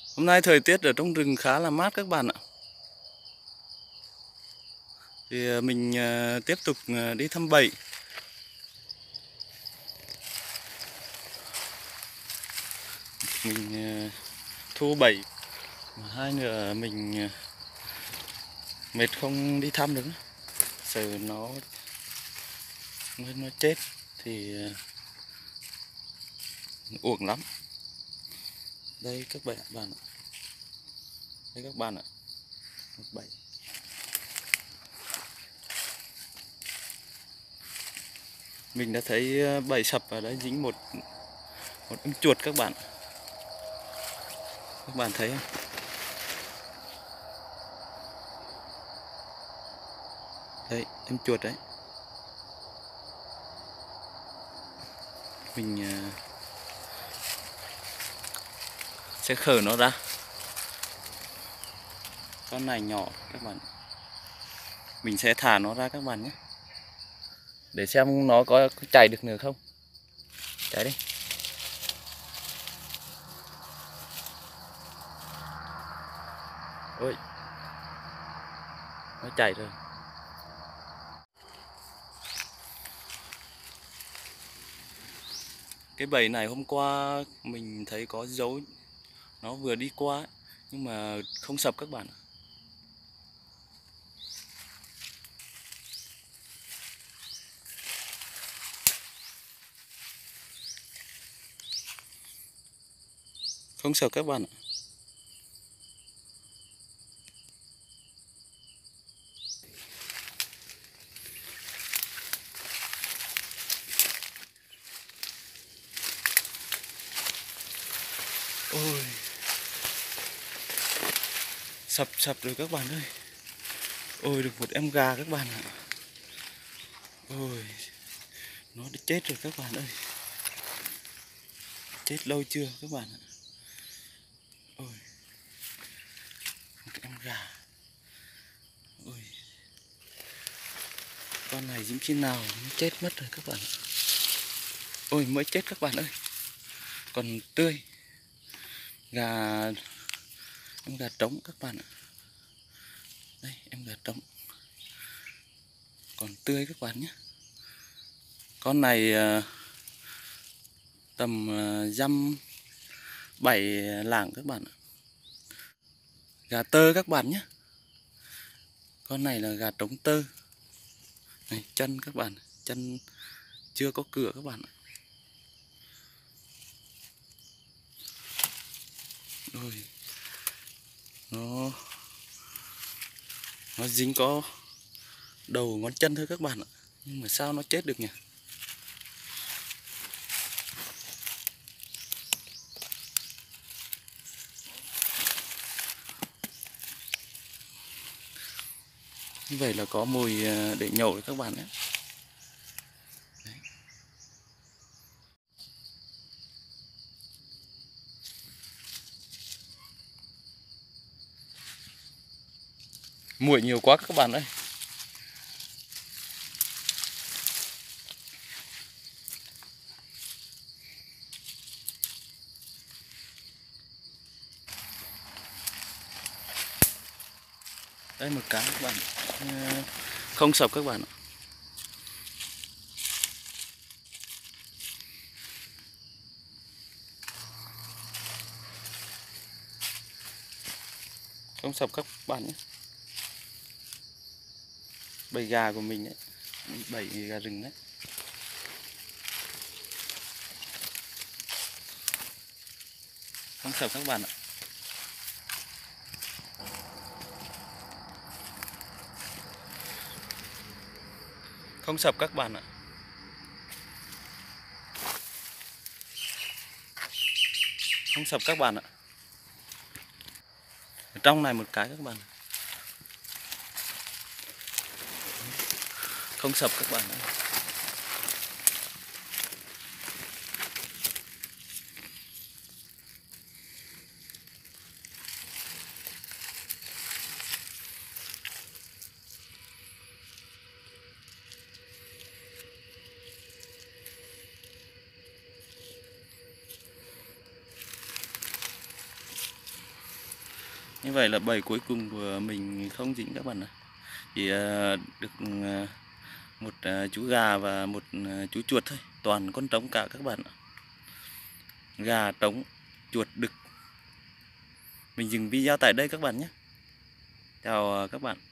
Hôm nay thời tiết ở trong rừng khá là mát các bạn ạ. Thì mình tiếp tục đi thăm bẫy. Mình thu bẫy. Hai nữa mình mệt không đi thăm được. Sợ nó chết thì uổng lắm. Đây các bạn ạ. Đây các bạn ạ. Một bẫy. Mình đã thấy bẫy sập ở đấy dính một con chuột các bạn. Các bạn thấy không? Đấy, em chuột đấy. Mình sẽ khởi nó ra. Con này nhỏ các bạn. Mình sẽ thả nó ra các bạn nhé. Để xem nó có chạy được nữa không. Chạy đi. Ôi, nó chạy rồi. Cái bẫy này hôm qua mình thấy có dấu nó vừa đi qua ấy, nhưng mà không sập các bạn. Không sập các bạn ạ. Ôi, sập rồi các bạn ơi. Ôi, được một em gà các bạn ạ. Ôi, nó đã chết rồi các bạn ơi. Chết lâu chưa các bạn ạ. Ôi, một em gà. Ôi, con này dính khi nào nó chết mất rồi các bạn ạ. Ôi, mới chết các bạn ơi. Còn tươi. Gà, em gà trống các bạn ạ. Đây, em gà trống. Còn tươi các bạn nhé. Con này tầm dăm 7 lạng các bạn ạ. Gà tơ các bạn nhé. Con này là gà trống tơ. Này, chân các bạn, chân chưa có cửa các bạn ạ. Ôi, nó dính có đầu ngón chân thôi các bạn ạ. Nhưng mà sao nó chết được nhỉ? Như vậy là có mùi để nhổ đấy các bạn nhé. Đấy. Muỗi nhiều quá các bạn ơi. Đây một cái các bạn. Không sập các bạn ạ. Không sập các bạn nhé. Bầy gà của mình đấy. Bầy gà rừng đấy. Không sập các bạn ạ. Không sập các bạn ạ. Không sập các bạn ạ. Ở trong này một cái các bạn. Không sập các bạn ạ. Như vậy là bầy cuối cùng của mình không dính các bạn ạ. Chỉ được một chú gà và một chú chuột thôi, toàn con trống cả các bạn ạ. Gà, trống, chuột, đực. Mình dừng video tại đây các bạn nhé. Chào các bạn.